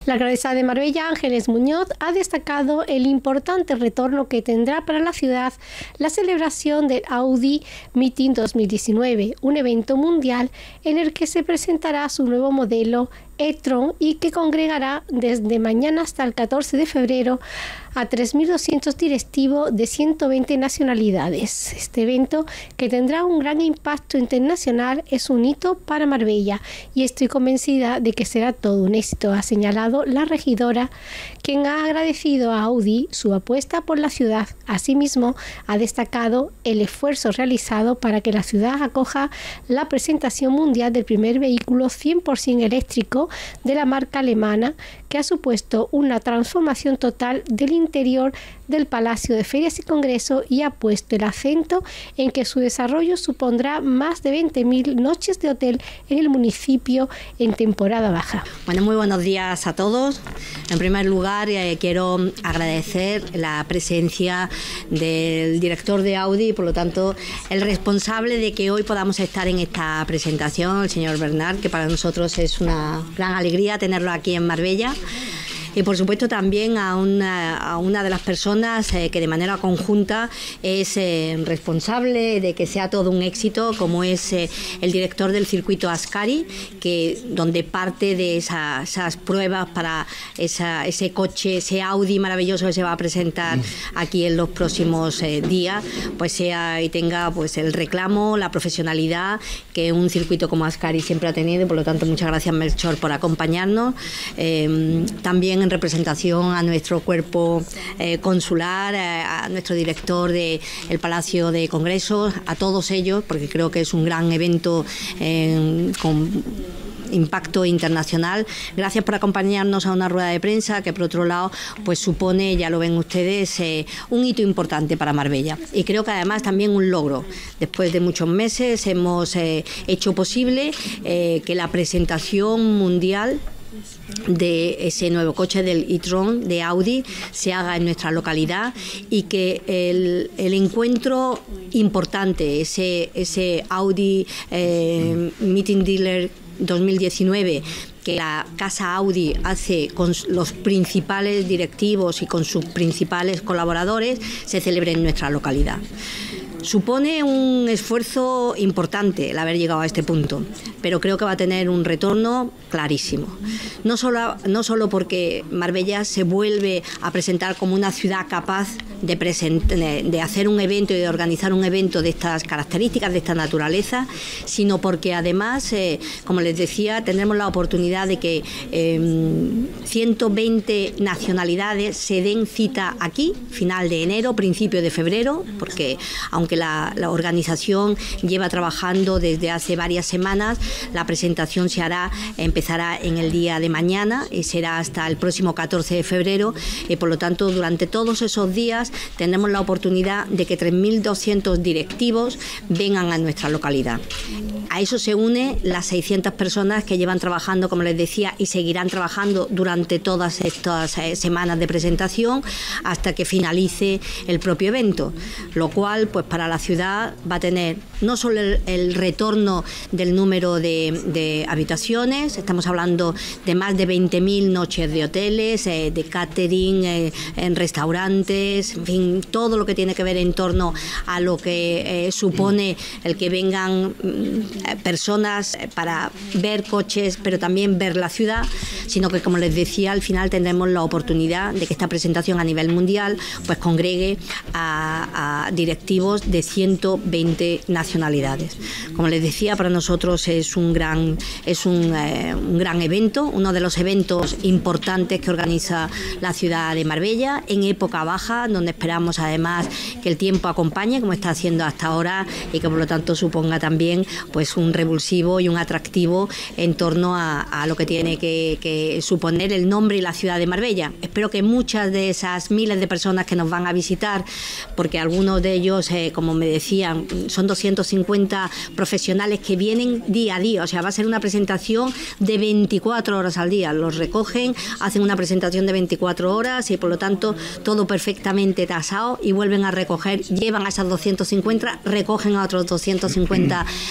La alcaldesa de Marbella, Ángeles Muñoz, ha destacado el importante retorno que tendrá para la ciudad la celebración del Audi Meeting 2019, un evento mundial en el que se presentará su nuevo modelo e-tron y que congregará desde mañana hasta el 14 de febrero a 3.200 directivos de 120 nacionalidades. Este evento, que tendrá un gran impacto internacional, es un hito para Marbella y estoy convencida de que será todo un éxito, ha señalado la regidora, quien ha agradecido a Audi su apuesta por la ciudad. Asimismo, ha destacado el esfuerzo realizado para que la ciudad acoja la presentación mundial del primer vehículo 100% eléctrico de la marca alemana, que ha supuesto una transformación total del interior del Palacio de Ferias y Congresos y ha puesto el acento en que su desarrollo supondrá más de 20.000 noches de hotel en el municipio en temporada baja. Bueno, muy buenos días a todos. En primer lugar, quiero agradecer la presencia del director de Audi y, por lo tanto, el responsable de que hoy podamos estar en esta presentación, el señor Bernard, que para nosotros es una gran alegría tenerlo aquí en Marbella. Y por supuesto también a una de las personas que de manera conjunta es responsable de que sea todo un éxito, como es el director del circuito Ascari, donde parte de esas pruebas para ese coche, ese Audi maravilloso que se va a presentar aquí en los próximos días, pues sea y tenga pues el reclamo, la profesionalidad que un circuito como Ascari siempre ha tenido. Por lo tanto, muchas gracias, Melchor, por acompañarnos. También en representación a nuestro cuerpo consular, a nuestro director del Palacio de Congresos, a todos ellos, porque creo que es un gran evento con impacto internacional. Gracias por acompañarnos a una rueda de prensa que, por otro lado, pues supone, ya lo ven ustedes, un hito importante para Marbella. Y creo que además también un logro. Después de muchos meses hemos hecho posible que la presentación mundial de ese nuevo coche del e-tron de Audi se haga en nuestra localidad y que el encuentro importante, ese Audi Meeting Dealer 2019 que la casa Audi hace con los principales directivos y con sus principales colaboradores, se celebre en nuestra localidad. Supone un esfuerzo importante el haber llegado a este punto, pero creo que va a tener un retorno clarísimo. No solo porque Marbella se vuelve a presentar como una ciudad capaz de hacer un evento y de organizar un evento de estas características, de esta naturaleza, sino porque además, como les decía, tendremos la oportunidad de que 120 nacionalidades se den cita aquí, final de enero, principio de febrero, porque aunque la organización lleva trabajando desde hace varias semanas, la presentación empezará en el día de mañana y será hasta el próximo 14 de febrero y por lo tanto durante todos esos días tendremos la oportunidad de que 3.200 directivos vengan a nuestra localidad. A eso se une las 600 personas que llevan trabajando, como les decía, y seguirán trabajando durante todas estas semanas de presentación hasta que finalice el propio evento, lo cual pues para la ciudad va a tener no solo el retorno del número de habitaciones, estamos hablando de más de 20.000 noches de hoteles, de catering, en restaurantes, en fin, todo lo que tiene que ver en torno a lo que supone el que vengan personas para ver coches, pero también ver la ciudad, sino que, como les decía, al final tendremos la oportunidad de que esta presentación a nivel mundial pues congregue a directivos de 120 nacionalidades. Como les decía, para nosotros es un gran evento, uno de los eventos importantes que organiza la ciudad de Marbella en época baja, donde esperamos además que el tiempo acompañe, como está haciendo hasta ahora, y que por lo tanto suponga también pues un revulsivo y un atractivo en torno a lo que tiene que suponer el nombre y la ciudad de Marbella. Espero que muchas de esas miles de personas que nos van a visitar, porque algunos de ellos, como me decían, son 250 profesionales que vienen día a día, o sea, va a ser una presentación de 24 horas al día, los recogen, hacen una presentación de 24 horas y por lo tanto todo perfectamente tasado y vuelven a recoger, llevan a esas 250, recogen a otros 250 nuevos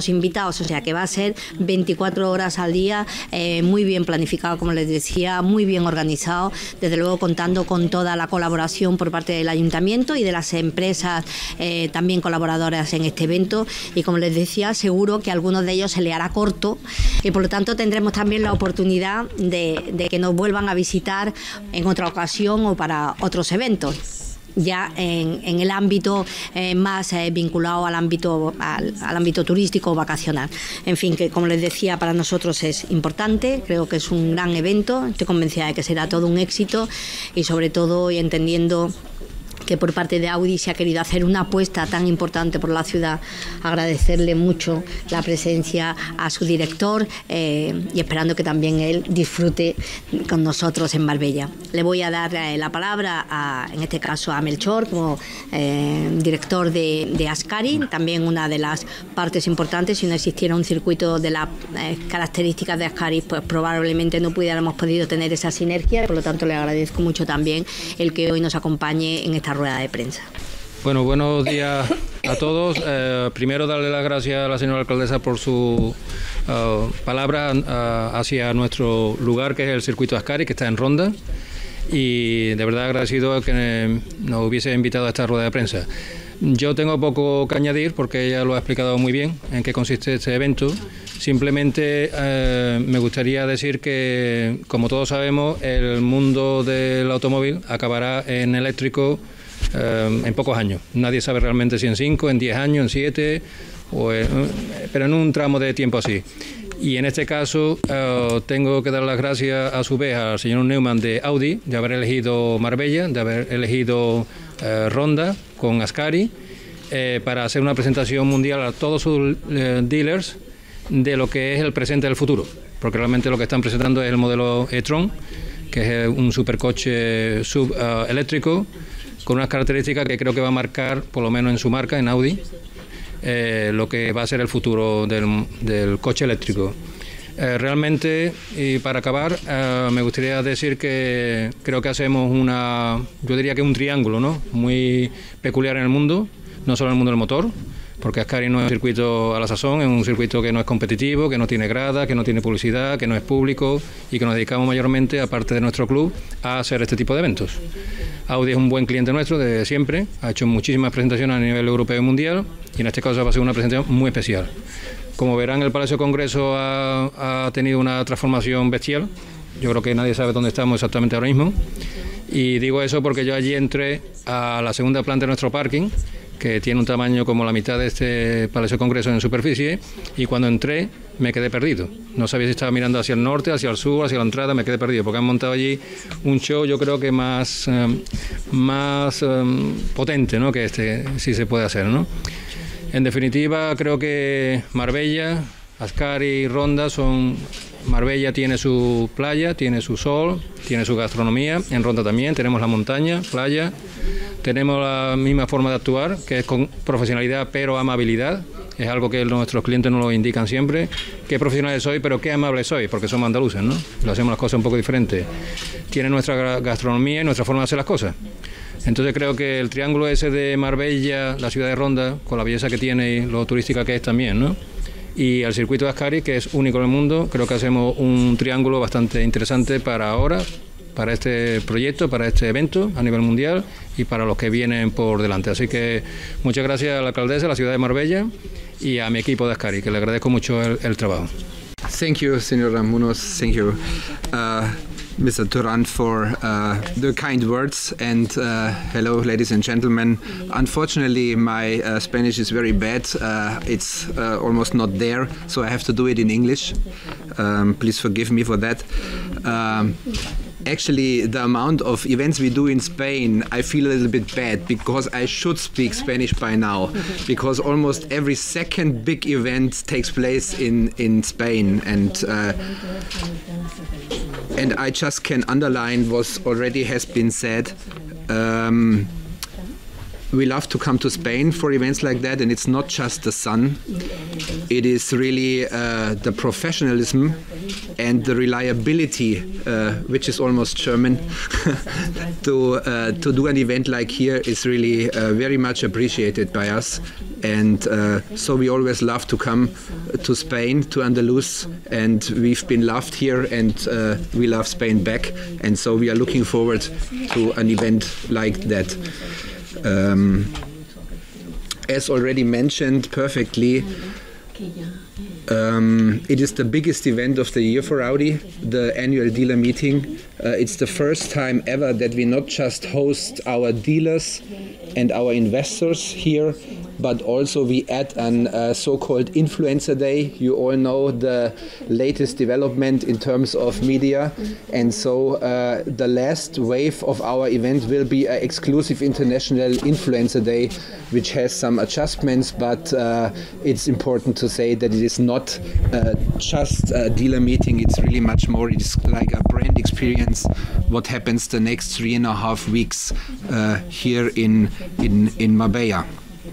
los invitados, o sea que va a ser 24 horas al día, muy bien planificado, como les decía, muy bien organizado, desde luego contando con toda la colaboración por parte del Ayuntamiento y de las empresas también colaboradoras en este evento, y como les decía, seguro que a algunos de ellos se le hará corto y por lo tanto tendremos también la oportunidad de que nos vuelvan a visitar en otra ocasión o para otros eventos, ya en el ámbito más vinculado al ámbito turístico o vacacional. En fin, que como les decía, para nosotros es importante, creo que es un gran evento, estoy convencida de que será todo un éxito y sobre todo y entendiendo que por parte de Audi se ha querido hacer una apuesta tan importante por la ciudad, agradecerle mucho la presencia a su director y esperando que también él disfrute con nosotros en Marbella. Le voy a dar la palabra, en este caso a Melchor, como director de Ascari, también una de las partes importantes. Si no existiera un circuito de las características de Ascari, pues probablemente no hubiéramos podido tener esa sinergia, por lo tanto le agradezco mucho también el que hoy nos acompañe en esta rueda de prensa. Bueno, buenos días a todos. Primero darle las gracias a la señora alcaldesa por su palabra hacia nuestro lugar, que es el circuito Ascari, que está en Ronda, y de verdad agradecido que nos hubiese invitado a esta rueda de prensa. Yo tengo poco que añadir porque ella lo ha explicado muy bien en qué consiste este evento. Simplemente me gustaría decir que, como todos sabemos, el mundo del automóvil acabará en eléctrico en pocos años. Nadie sabe realmente si en 5, en 10 años, en 7, pero en un tramo de tiempo así. Y en este caso tengo que dar las gracias a su vez al señor Neumann de Audi de haber elegido Marbella, de haber elegido Ronda con Ascari para hacer una presentación mundial a todos sus dealers de lo que es el presente del futuro, porque realmente lo que están presentando es el modelo e-tron, que es un supercoche eléctrico con unas características que creo que va a marcar, por lo menos en su marca, en Audi, lo que va a ser el futuro del coche eléctrico. Realmente, y para acabar, me gustaría decir que creo que hacemos yo diría que un triángulo, ¿no?, muy peculiar en el mundo, no solo en el mundo del motor, porque Ascari no es un circuito a la sazón, es un circuito que no es competitivo, que no tiene grada, que no tiene publicidad, que no es público y que nos dedicamos mayormente, aparte de nuestro club, a hacer este tipo de eventos. Audi es un buen cliente nuestro desde siempre, ha hecho muchísimas presentaciones a nivel europeo y mundial y en este caso va a ser una presentación muy especial. Como verán, el Palacio de Congreso ha tenido una transformación bestial. Yo creo que nadie sabe dónde estamos exactamente ahora mismo. Y digo eso porque yo allí entré a la segunda planta de nuestro parking, que tiene un tamaño como la mitad de este Palacio de Congreso en superficie, y cuando entré me quedé perdido. No sabía si estaba mirando hacia el norte, hacia el sur, hacia la entrada, me quedé perdido, porque han montado allí un show, yo creo que más potente, ¿no?, que este sí se puede hacer, ¿no? En definitiva, creo que Marbella, Ascari y Ronda Marbella tiene su playa, tiene su sol, tiene su gastronomía. En Ronda también tenemos la montaña, playa. Tenemos la misma forma de actuar, que es con profesionalidad pero amabilidad. Es algo que nuestros clientes nos lo indican siempre. Qué profesionales soy, pero qué amables soy, porque somos andaluces, ¿no? Lo hacemos las cosas un poco diferentes. Tiene nuestra gastronomía y nuestra forma de hacer las cosas. Entonces creo que el triángulo ese de Marbella, la ciudad de Ronda, con la belleza que tiene y lo turística que es también, ¿no?, y el circuito de Ascari, que es único en el mundo, creo que hacemos un triángulo bastante interesante para ahora, para este proyecto, para este evento a nivel mundial y para los que vienen por delante. Así que muchas gracias a la alcaldesa, a la ciudad de Marbella y a mi equipo de Ascari, que le agradezco mucho el trabajo. Thank you, Señora Munoz. Thank you, Mr. Turan, for the kind words, and hello, ladies and gentlemen. Unfortunately, my Spanish is very bad. It's almost not there, so I have to do it in English. Please forgive me for that. Actually, the amount of events we do in Spain, I feel a little bit bad because I should speak Spanish by now, because almost every second big event takes place in Spain, and I just can underline what already has been said. We love to come to Spain for events like that, and it's not just the sun. It is really the professionalism and the reliability, which is almost German, to do an event like here is really very much appreciated by us. And so we always love to come to Spain, to Andalus, and we've been loved here, and we love Spain back. And so we are looking forward to an event like that. As already mentioned perfectly, it is the biggest event of the year for Audi, the annual dealer meeting. It's the first time ever that we not just host our dealers and our investors here, but also we add an so-called influencer day. You all know the latest development in terms of media, and so the last wave of our event will be an exclusive international influencer day, which has some adjustments, but it's important to say that it is not just a dealer meeting. It's really much more. It's like a brand experience. What happens the next 3.5 weeks here in Marbella.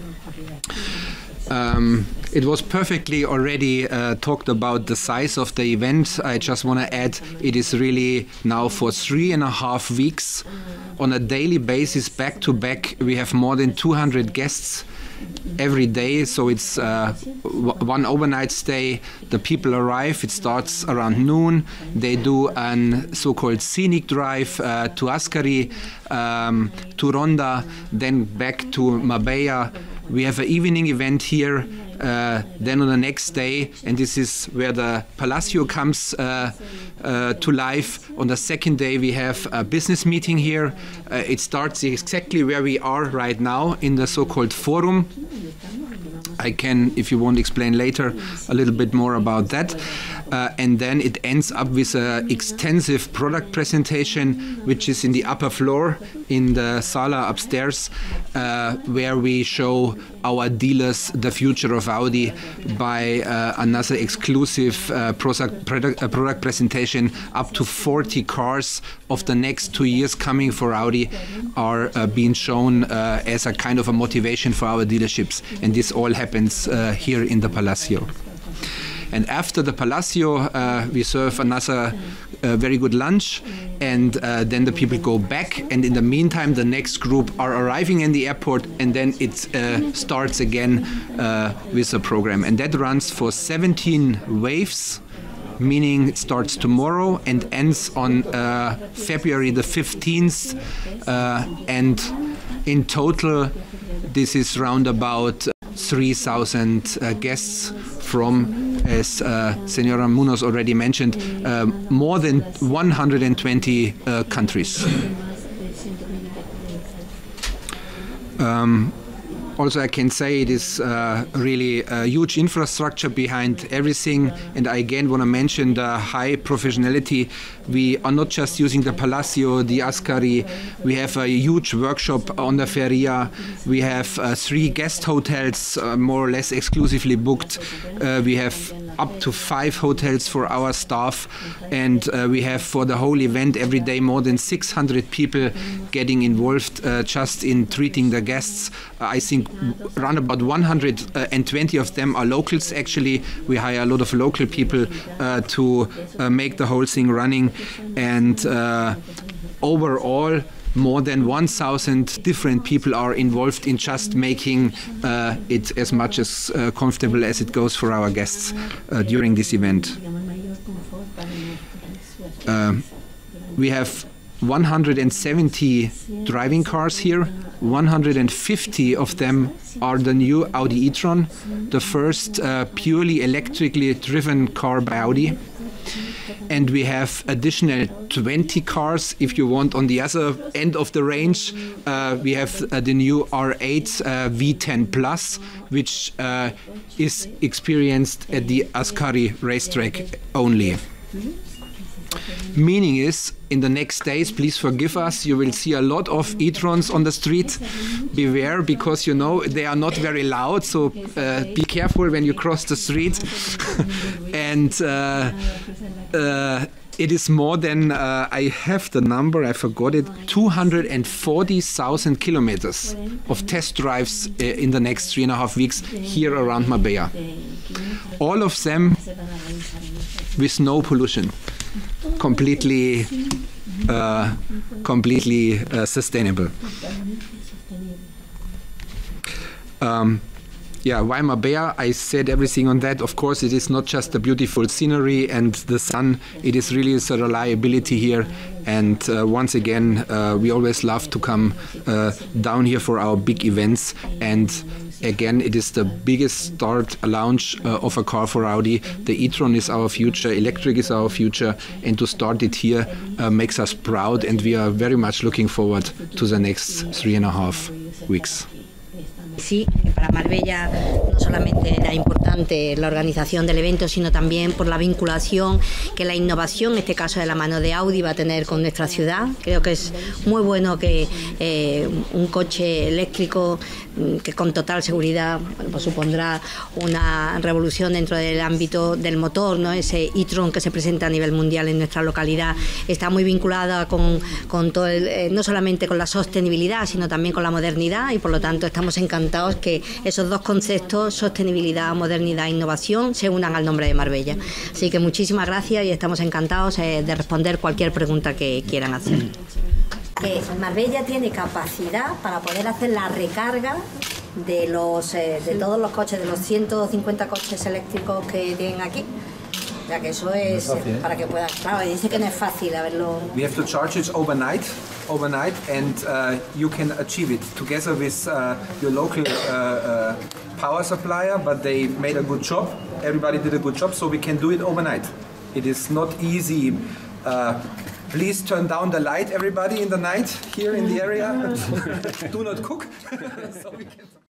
It was perfectly already talked about the size of the event. I just want to add, it is really now for 3.5 weeks on a daily basis, back to back. We have more than 200 guests every day, so it's one overnight stay. The people arrive, it starts around noon. They do an so-called scenic drive to Ascari, to Ronda, then back to Marbella. We have an evening event here, then on the next day, and this is where the Palacio comes to life. On the second day we have a business meeting here. It starts exactly where we are right now, in the so-called Forum. I can, if you want, explain later a little bit more about that. And then it ends up with an extensive product presentation, which is in the upper floor in the sala upstairs, where we show our dealers the future of Audi by another exclusive product presentation. Up to 40 cars of the next 2 years coming for Audi are being shown as a kind of a motivation for our dealerships, and this all happens here in the Palacio. And after the Palacio, we serve another very good lunch, and then the people go back. And in the meantime, the next group are arriving in the airport, and then it starts again with the program. And that runs for 17 waves, meaning it starts tomorrow and ends on February the 15th. And in total, this is round about 3,000 guests from, as Senora Munoz already mentioned, more than 120 countries. Also, I can say it is really a huge infrastructure behind everything, and I again want to mention the high professionality. We are not just using the Palacio, the Ascari. We have a huge workshop on the Feria. We have 3 guest hotels, more or less exclusively booked. We have up to 5 hotels for our staff, and we have for the whole event every day more than 600 people getting involved just in treating the guests. I think around about 120 of them are locals. Actually, we hire a lot of local people to make the whole thing running, and overall more than 1,000 different people are involved in just making it as much as comfortable as it goes for our guests during this event. We have 170 driving cars here. 150 of them are the new Audi e-tron, the first purely electrically driven car by Audi. And we have additional 20 cars, if you want, on the other end of the range. We have the new R8 V10 Plus, which is experienced at the Ascari racetrack only. Meaning is, in the next days, please forgive us, you will see a lot of e-trons on the street. Beware, because you know they are not very loud, so be careful when you cross the street. And it is more than, I have the number, I forgot it, 240,000 kilometers of test drives in the next 3.5 weeks here around Marbella. All of them with no pollution. Completely sustainable. Yeah, why Marbella? I said everything on that. Of course, it is not just the beautiful scenery and the sun. It is really the reliability here. And once again, we always love to come down here for our big events. And again, it is the biggest launch of a car for Audi. The e-tron is our future, electric is our future, and to start it here makes us proud, and we are very much looking forward to the next 3.5 weeks. Sí, para Marbella no solamente era importante la organización del evento, sino también por la vinculación que la innovación, en este caso de la mano de Audi, va a tener con nuestra ciudad. Creo que es muy bueno que un coche eléctrico que con total seguridad pues supondrá una revolución dentro del ámbito del motor, ¿no? Ese e-tron que se presenta a nivel mundial en nuestra localidad está muy vinculada con todo no solamente con la sostenibilidad, sino también con la modernidad, y por lo tanto estamos encantados que esos dos conceptos, sostenibilidad, modernidad e innovación, se unan al nombre de Marbella. Así que muchísimas gracias y estamos encantados de responder cualquier pregunta que quieran hacer. Que Marbella tiene capacidad para poder hacer la recarga de todos los coches, de los 150 coches eléctricos que tienen aquí. O sea que eso es para que puedan, claro, dice que no es fácil haberlo. We have to charge it overnight, and you can achieve it together with your local power supplier, but they made a good job. Everybody did a good job, so we can do it overnight. It is not easy. Please turn down the light, everybody, in the night here in the area. Do not cook. So we can